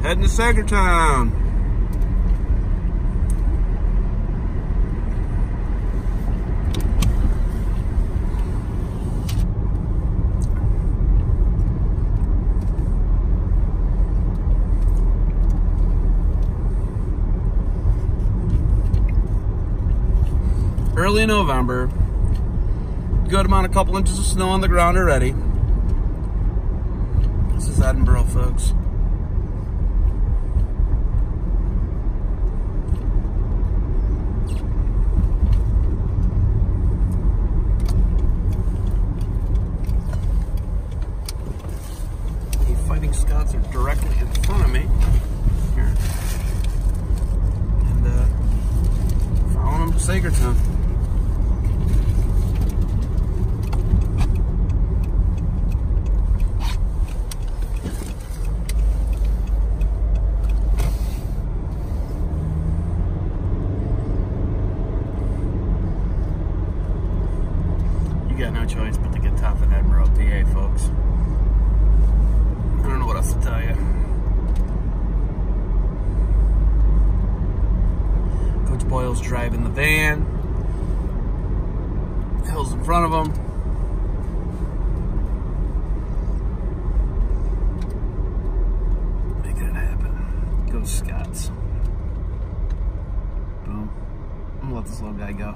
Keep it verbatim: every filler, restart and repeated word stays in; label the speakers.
Speaker 1: Heading to Sagertown. Early November. Good amount, a couple inches of snow on the ground already. This is Edinboro, folks. The Fighting Scots are directly in front of me here, and uh, following them to Sagertown. You got no choice but to get tough in Edinboro, P A, folks. I don't know what else to tell you. Coach Boyle's driving the van. Hill's in front of him. Making it happen. Go Scots. Boom. I'm gonna let this little guy go.